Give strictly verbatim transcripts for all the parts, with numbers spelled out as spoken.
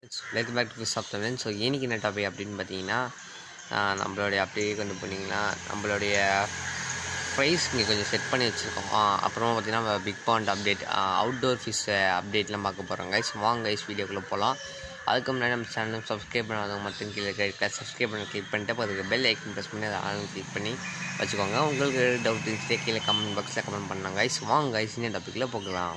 Welcome back to சாப்டர்நூன். So இன்னைக்கு என்ன டாபிக் அப்படின்னு பார்த்தீங்கன்னா, நம்மளுடைய அப்படியே கொண்டு போனீங்கன்னா நம்மளுடைய ப்ரைஸ் இங்கே கொஞ்சம் செட் பண்ணி வச்சுருக்கோம். அப்புறமா பார்த்தீங்கன்னா big pond update, outdoor fish அப்டேட்லாம் பார்க்க போகிறோம் கைஸ். வாங்க கைஸ் வீடியோக்குள்ளே போகலாம். அதுக்கு முன்னாடி நம்ம சேனல் சப்ஸ்கிரைப் பண்ணாதவங்க மட்டும் கீழே இருக்க சப்ஸ்கிரைப் பண்ணி கிளிக் பண்ணிட்டு அப்போ அதுக்கு பெல் ஐக்கன் ப்ரெஸ் பண்ணி அதை ஆன் கிளிக் பண்ணி வச்சுக்கோங்க. உங்களுக்கு டவுட் இருந்துச்சு கீழே கமெண்ட் பாக்ஸில் கமெண்ட் பண்ணாங்க கைஸ். வாங்க கைஸ் இந்த டாப்பிக்கில் போகலாம்.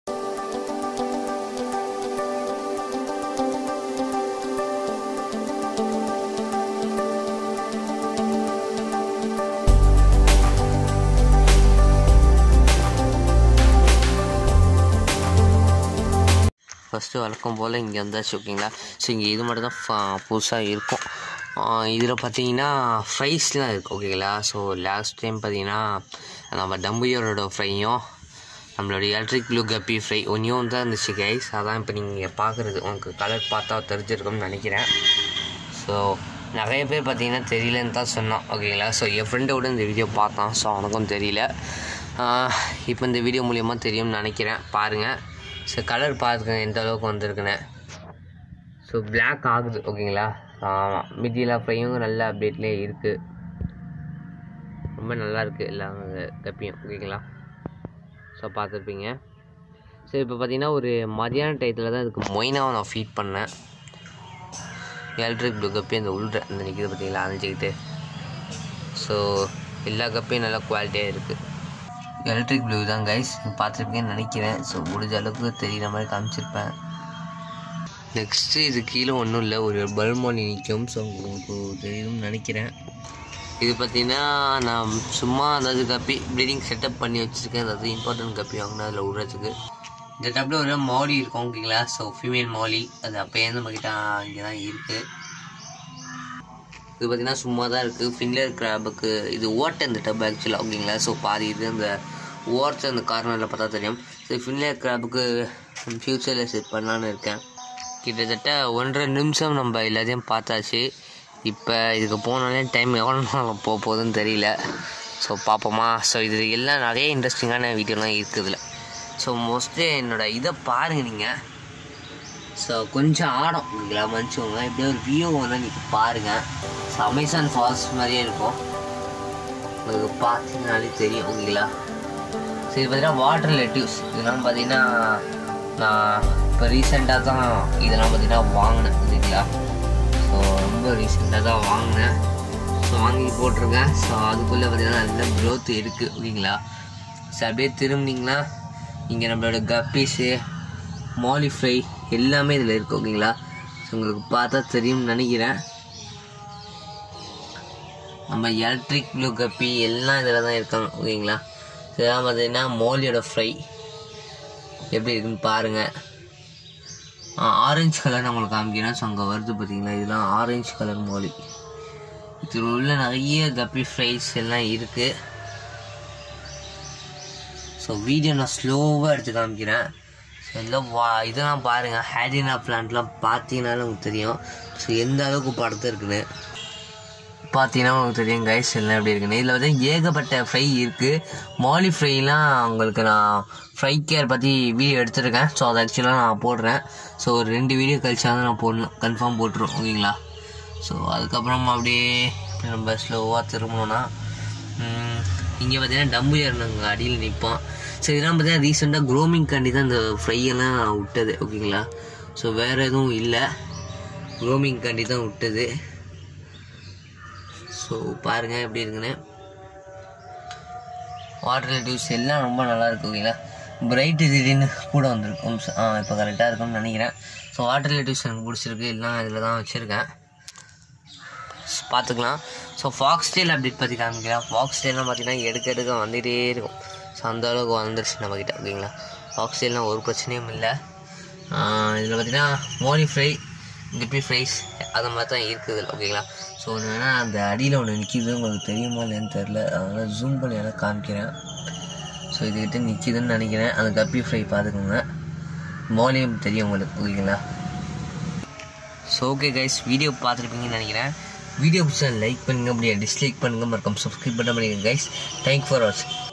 ஃபஸ்ட்டு வழக்கம் போல் இங்கே வந்தாச்சு ஓகேங்களா. ஸோ இங்கே இது மட்டும் தான் புதுசாக இருக்கும். இதில் பார்த்தீங்கன்னா ஃப்ரைஸ்லாம் இருக்குது ஓகேங்களா. ஸோ லாஸ்ட் டைம் பார்த்தீங்கன்னா நம்ம டம்பியரோட ஃப்ரையும் நம்மளோட எலக்ட்ரிக் ப்ளூ கப்பி ஃப்ரை ஒன்றையும் தான் இருந்துச்சு கைஸ். அதான் இப்போ நீங்கள் பார்க்குறது உங்களுக்கு கலர் பார்த்தா தெரிஞ்சிருக்கும்னு நினைக்கிறேன். ஸோ நிறைய பேர் பார்த்தீங்கன்னா தெரியலன்னு தான் சொன்னான் ஓகேங்களா. ஸோ என் ஃப்ரெண்டோட இந்த வீடியோ பார்த்தான். ஸோ அவனுக்கும் தெரியல. இப்போ இந்த வீடியோ மூலியமாக தெரியும்னு நினைக்கிறேன். பாருங்கள். ஸோ கலர் பார்த்துக்கங்க எந்த அளவுக்கு வந்திருக்குன்னு. ஸோ பிளாக் ஆகுது ஓகேங்களா. ஆமாம், மீதியெல்லா ஃப்ரையும் நல்ல அப்டேட்லேயே இருக்குது. ரொம்ப நல்லா இருக்குது எல்லா கப்பியும் ஓகேங்களா. ஸோ பார்த்துருப்பீங்க. ஸோ இப்போ பார்த்தீங்கன்னா ஒரு மதியான டயத்தில் தான் இதுக்கு மொயினாவை நான் ஃபீட் பண்ணேன். எலக்ட்ரிக் ப்ளூ கப்பி அந்த உள்ள அந்த நிற்கிது பார்த்தீங்களா அணைஞ்சிக்கிட்டு. ஸோ எல்லா கப்பியும் நல்லா குவாலிட்டியாக இருக்குது. எலக்ட்ரிக் ப்ளூ தான் கைஸ் பார்த்துருப்பீங்கன்னு நினைக்கிறேன். ஸோ முடிஞ்ச அளவுக்கு தெரிகிற மாதிரி காமிச்சிருப்பேன். நெக்ஸ்ட்டு இது கீழே ஒன்றும் இல்லை, ஒரு பல்மோனி நிற்கும். ஸோ உங்களுக்கு தெரியும்னு நினைக்கிறேன். இது பார்த்திங்கன்னா நான் சும்மா அதாவது கப்பி ப்ரீடிங் செட்டப் பண்ணி வச்சுருக்கேன். அதாவது இம்பார்ட்டன்ட் கப்பி வாங்கினா அதில் விடுறதுக்கு. இந்த டைப்பில் ஒரு மாலி இருக்கும் ஓகேங்களா. ஸோ ஃபீமேல் மாலி அது அப்போயே நம்மக்கிட்ட இங்கே தான் இருக்குது. இது பார்த்திங்கன்னா சும்மா தான் இருக்குது. ஃபின்லர் கிராபுக்கு இது ஓட்டை இந்த டப் ஆக்சுவலாக ஓகேங்களா. ஸோ பாதி இது அந்த ஓர்த்து அந்த கார்னரில் பார்த்தா தெரியும். ஸோ ஃபின்லர் கிராபுக்கு ஃப்யூச்சரில் செட் பண்ணலான்னு இருக்கேன். கிட்டத்தட்ட ஒன்றரை நிமிஷம் நம்ம எல்லாத்தையும் பார்த்தாச்சு. இப்போ இதுக்கு போனாலே டைம் எவ்வளோ போக போகுதுன்னு தெரியல. ஸோ பார்ப்போமா. ஸோ இது எல்லாம் நிறைய இன்ட்ரெஸ்டிங்கான வீடியோலாம் இருக்குதுல. ஸோ மோஸ்ட்லி என்னோடய இதை பாருங்கள் நீங்கள். ஸோ கொஞ்சம் ஆடம் ஓகேங்களா மன்னிச்சுக்கோங்க. இப்படியே ஒரு வியூ வந்து நீங்கள் பாருங்கள். ஸோ அமேசான் ஃபால்ஸ் மாதிரியே இருக்கும் உங்களுக்கு பார்த்தீங்கன்னாலே தெரியும் ஓகேங்களா. ஸோ இது பார்த்தீங்கன்னா வாட்டர் லெட்டிவ்ஸ் இதெல்லாம் பார்த்தீங்கன்னா நான் இப்போ ரீசெண்டாக தான் இதெல்லாம் பார்த்தீங்கன்னா வாங்கினேன் ஓகேங்களா. ஸோ ரொம்ப ரீசெண்டாக தான் வாங்கினேன். ஸோ வாங்கி போட்டிருக்கேன். ஸோ அதுக்குள்ளே பார்த்தீங்கன்னா நல்ல க்ரோத் இருக்குது ஓகேங்களா. ஸோ அப்படியே திரும்பினீங்கன்னா இங்கே நம்மளோட கப்பீஸு மாலி ஃப்ரை எல்லாமே இதில் இருக்குது ஓகேங்களா. ஸோ உங்களுக்கு பார்த்தா தெரியும்னு நினைக்கிறேன். நம்ம எலக்ட்ரிக் ப்ளூ கப்பி எல்லாம் இதில் தான் இருக்காங்க ஓகேங்களா. இதெல்லாம் பார்த்தீங்கன்னா மோலியோட ஃப்ரை எப்படி இருக்குன்னு பாருங்கள். ஆரஞ்சு கலர் நம்மளுக்கு காமிக்கிறேன். ஸோ அங்கே வருது பார்த்தீங்களா, இதெல்லாம் ஆரஞ்சு கலர் மோலி. இதில் உள்ள நிறைய கப்பி ஃப்ரைஸ் எல்லாம் இருக்குது. ஸோ வீடியோ நான் ஸ்லோவாக எடுத்து காமிக்கிறேன். ஸோ இதெல்லாம் வா இதெல்லாம் பாருங்கள். ஹேடினா பிளான்ட்லாம் பார்த்தீங்கன்னாலும் உங்களுக்கு தெரியும். ஸோ எந்த அளவுக்கு படத்தை இருக்குன்னு பார்த்தீங்கன்னா உங்களுக்கு தெரியும் கைஸ் எல்லாம் எப்படி இருக்குன்னு. இதில் வந்து ஏகப்பட்ட ஃப்ரை இருக்குது. மாலி ஃப்ரைலாம் உங்களுக்கு நான் ஃப்ரை கேர் பற்றி வீடியோ எடுத்துருக்கேன். ஸோ அதை ஆக்சுவலாக நான் போடுறேன். ஸோ ஒரு ரெண்டு வீடியோ கழிச்சாவது நான் போடணும், கன்ஃபார்ம் போட்டுரும் ஓகேங்களா. ஸோ அதுக்கப்புறம் அப்படியே நம்ம ஸ்லோவாக திரும்பணும்னா இங்கே பார்த்தீங்கன்னா டம்பு ஏறினாங்க அடியில் நிற்பான். ஸோ இதெல்லாம் பார்த்தீங்கன்னா ரீசெண்டாக க்ரோமிங் காண்டி தான் இந்த ஃப்ரையெல்லாம் விட்டது ஓகேங்களா. ஸோ வேறு எதுவும் இல்லை, க்ரோமிங் காண்டி தான் விட்டது. ஸோ பாருங்கள் எப்படி இருக்குன்னு. வாட்டர் ரிலேட்டிவ்ஸ் எல்லாம் ரொம்ப நல்லாயிருக்கு ஓகேங்களா. பிரைட்டு திடீர்னு கூட வந்துருக்கும். ஆ இப்போ கரெக்டாக இருக்கும்னு நினைக்கிறேன். ஸோ வாட்டர் ரிலேட்டிவ்ஸ் எனக்கு பிடிச்சிருக்கு. எல்லாம் இதில் தான் வச்சுருக்கேன், பார்த்துக்கலாம். ஸோ ஃபாக்ஸ் டெயில் அப்டேட் பற்றி காமிக்கிறேன். ஃபாக்ஸ் டெயிலாம் பார்த்தீங்கன்னா எடுக்க எடுக்க வந்துகிட்டே இருக்கும். ஸோ அந்த அளவுக்கு வந்துருச்சு நம்மக்கிட்ட ஓகேங்களா. ஃபாக்ஸ் டெயிலாம் ஒரு பிரச்சனையும் இல்லை. இதில் பார்த்தீங்கன்னா மோலி ஃப்ரை கப்பி ஃப்ரைஸ் அது மாதிரி தான் இருக்குது ஓகேங்களா. ஸோ ஒன்று வேணால் அந்த அடியில் ஒன்று நிற்கிது, உங்களுக்கு தெரியுமா இல்லைன்னு தெரில, அதனால் ஜூம் பண்ணி வேணால் காமிக்கிறேன். ஸோ இதுக்கிட்ட நிற்கிதுன்னு நினைக்கிறேன். அந்த கப்பி ஃப்ரை பார்த்துக்கோங்க, மோலியும் தெரியும் உங்களுக்கு ஓகேங்களா. ஸோ ஓகே கைஸ் வீடியோ பார்த்துருப்பீங்கன்னு நினைக்கிறேன். வீடியோ பிடிச்சா லைக் பண்ணுங்கள், அப்படியே டிஸ்லைக் பண்ணுங்கள், மறக்காம சப்ஸ்கிரைப் பண்ண பண்ணிங்க கைஸ். தேங்க்ஸ் ஃபார் வாட்சிங்.